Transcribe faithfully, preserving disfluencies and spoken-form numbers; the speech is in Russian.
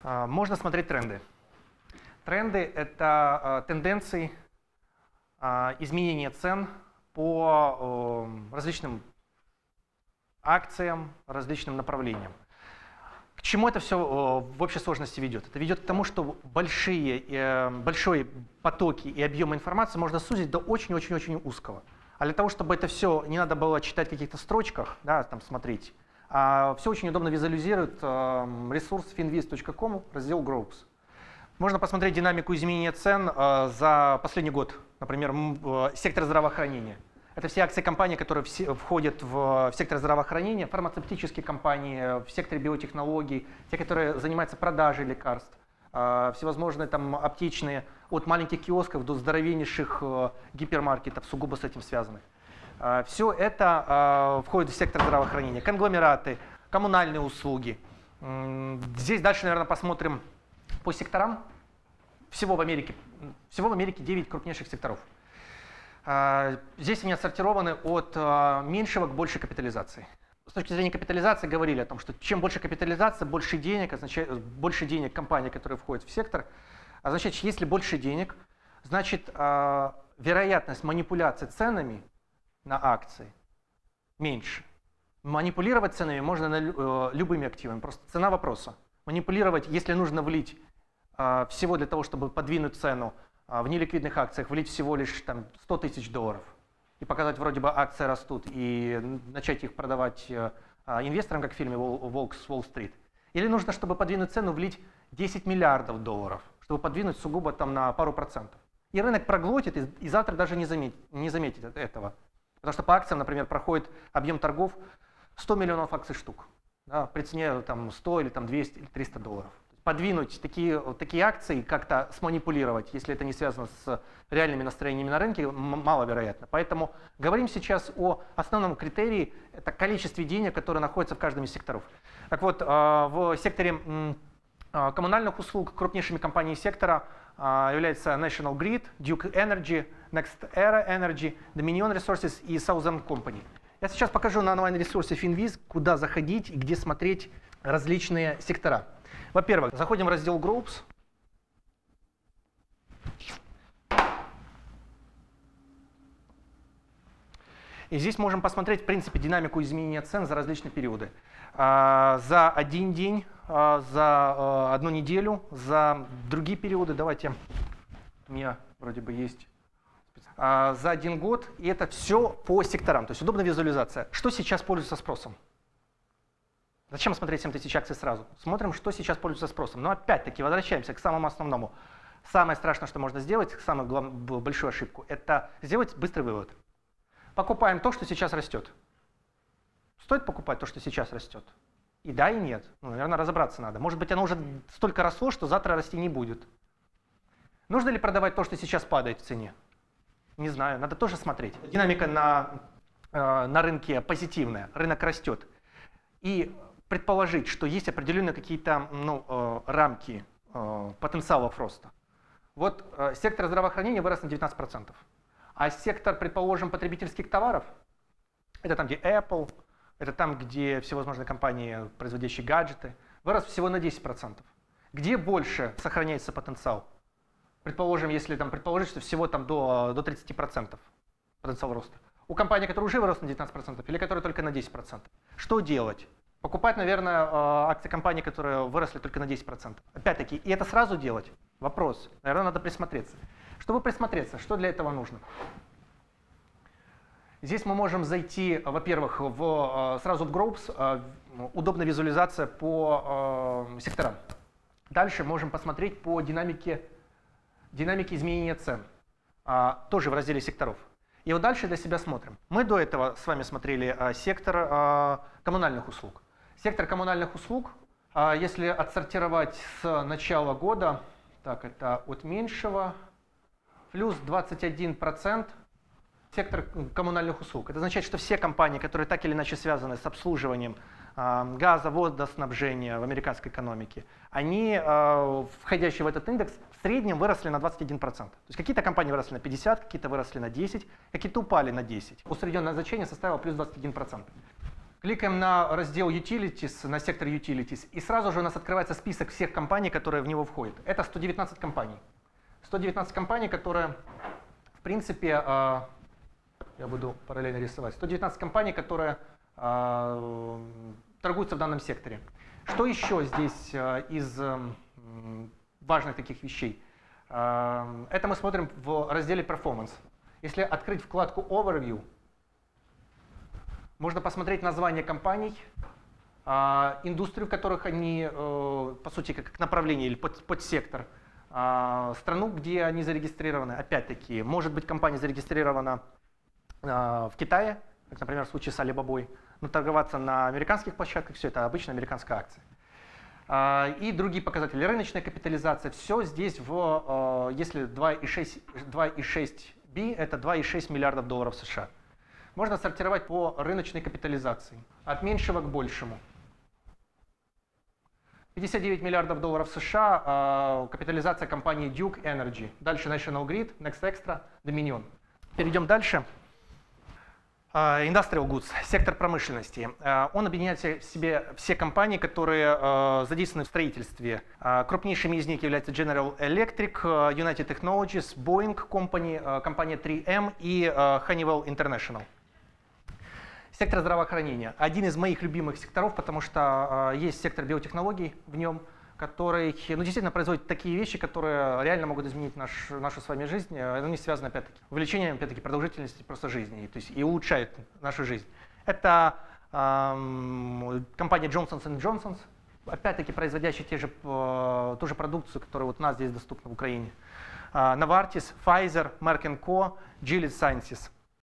Можно смотреть тренды. Тренды — это тенденции изменения цен по различным акциям, различным направлениям. К чему это все в общей сложности ведет? Это ведет к тому, что большие, большие потоки и объемы информации можно сузить до очень-очень-очень узкого. А для того, чтобы это все не надо было читать в каких-то строчках, да, там смотреть, а все очень удобно визуализирует ресурс finviz точка ком, раздел Groups. Можно посмотреть динамику изменения цен за последний год, например, сектор здравоохранения. Это все акции компаний, которые входят в сектор здравоохранения, фармацевтические компании, в секторе биотехнологий, те, которые занимаются продажей лекарств, всевозможные там аптечные, от маленьких киосков до здоровеннейших гипермаркетов, сугубо с этим связанных. Все это входит в сектор здравоохранения. Конгломераты, коммунальные услуги. Здесь дальше, наверное, посмотрим по секторам. Всего в Америке, всего в Америке девять крупнейших секторов. Здесь они отсортированы от меньшего к большей капитализации. С точки зрения капитализации говорили о том, что чем больше капитализация, больше денег, означает, больше денег компаний, которые входят в сектор, означает, что если больше денег, значит вероятность манипуляции ценами на акции меньше. Манипулировать ценами можно на любыми активами, просто цена вопроса. Манипулировать, если нужно влить всего для того, чтобы подвинуть цену в неликвидных акциях, влить всего лишь там, сто тысяч долларов и показать, вроде бы акции растут, и начать их продавать инвесторам, как в фильме «Волк с Уолл-стрит». Или нужно, чтобы подвинуть цену, влить десять миллиардов долларов, чтобы подвинуть сугубо там, на пару процентов. И рынок проглотит, и, и завтра даже не заметит, не заметит этого. Потому что по акциям, например, проходит объем торгов сто миллионов акций штук, да, при цене там, сто или там, двести или триста долларов. Подвинуть такие, такие акции, как-то сманипулировать, если это не связано с реальными настроениями на рынке, маловероятно. Поэтому говорим сейчас о основном критерии, это количестве денег, которые находятся в каждом из секторов. Так вот, в секторе коммунальных услуг крупнейшими компаниями сектора являются National Grid, Duke Energy, NextEra Energy, Dominion Resources и Southern Company. Я сейчас покажу на онлайн-ресурсе finviz, куда заходить и где смотреть различные сектора. Во-первых, заходим в раздел Groups. И здесь можем посмотреть, в принципе, динамику изменения цен за различные периоды. За один день, за одну неделю, за другие периоды. Давайте, у меня вроде бы есть за один год. И это все по секторам. То есть удобная визуализация. Что сейчас пользуется спросом? Зачем смотреть семь тысяч акций сразу? Смотрим, что сейчас пользуется спросом. Но опять-таки возвращаемся к самому основному. Самое страшное, что можно сделать, самую главную, большую ошибку, это сделать быстрый вывод. Покупаем то, что сейчас растет. Стоит покупать то, что сейчас растет? И да, и нет. Ну, наверное, разобраться надо. Может быть, оно уже столько росло, что завтра расти не будет. Нужно ли продавать то, что сейчас падает в цене? Не знаю, надо тоже смотреть. Динамика на, э, на рынке позитивная, рынок растет. И предположить, что есть определенные какие-то ну, э, рамки э, потенциалов роста. Вот э, сектор здравоохранения вырос на девятнадцать процентов. А сектор, предположим, потребительских товаров, это там, где Apple, это там, где всевозможные компании, производящие гаджеты, вырос всего на десять процентов. Где больше сохраняется потенциал? Предположим, если там, предположить, что всего там, до, до тридцати процентов потенциал роста. У компании, которая уже выросла на девятнадцать процентов, или которая только на десять процентов. Что делать? Покупать, наверное, акции компаний, которые выросли только на десять процентов. Опять-таки, и это сразу делать? Вопрос. Наверное, надо присмотреться. Чтобы присмотреться, что для этого нужно? Здесь мы можем зайти, во-первых, в, сразу в Groups, удобная визуализация по секторам. Дальше можем посмотреть по динамике, динамике изменения цен, тоже в разделе секторов. И вот дальше для себя смотрим. Мы до этого с вами смотрели сектор коммунальных услуг. Сектор коммунальных услуг, если отсортировать с начала года, так, это от меньшего, плюс двадцать один процент сектор коммунальных услуг. Это означает, что все компании, которые так или иначе связаны с обслуживанием газа, водоснабжения в американской экономике, они, входящие в этот индекс, в среднем выросли на двадцать один процент. То есть какие-то компании выросли на пятьдесят, какие-то выросли на десять, какие-то упали на десять. Усредненное значение составило плюс двадцать один процент. Кликаем на раздел Utilities, на сектор Utilities, и сразу же у нас открывается список всех компаний, которые в него входят. Это сто девятнадцать компаний. сто девятнадцать компаний, которые, в принципе, я буду параллельно рисовать, сто девятнадцать компаний, которые торгуются в данном секторе. Что еще здесь из важных таких вещей? Это мы смотрим в разделе Performance. Если открыть вкладку Overview, можно посмотреть название компаний, индустрию, в которых они, по сути, как направление или подсектор, страну, где они зарегистрированы. Опять-таки, может быть, компания зарегистрирована в Китае, как, например, в случае с Alibaba, но торговаться на американских площадках, все это обычно американская акция. И другие показатели. Рыночная капитализация. Все здесь, в, если два и шесть би, это два и шесть миллиардов долларов США. Можно сортировать по рыночной капитализации. От меньшего к большему. пятьдесят девять миллиардов долларов США, капитализация компании Duke Energy. Дальше National Grid, Next Extra, Dominion. Перейдем дальше. Industrial Goods, сектор промышленности. Он объединяет в себе все компании, которые задействованы в строительстве. Крупнейшими из них являются General Electric, United Technologies, Boeing Company, компания три эм и Honeywell International. Сектор здравоохранения. Один из моих любимых секторов, потому что есть сектор биотехнологий в нем, который ну, действительно производит такие вещи, которые реально могут изменить наш, нашу с вами жизнь. Они связаны, опять-таки, увеличением, опять-таки, продолжительности просто жизни, то есть и улучшают нашу жизнь. Это эм, компания Johnson энд Johnson, опять-таки, производящая те же, э, ту же продукцию, которая вот у нас здесь доступна в Украине. Э, Novartis, Pfizer, Merck энд Co, Gilead Sciences.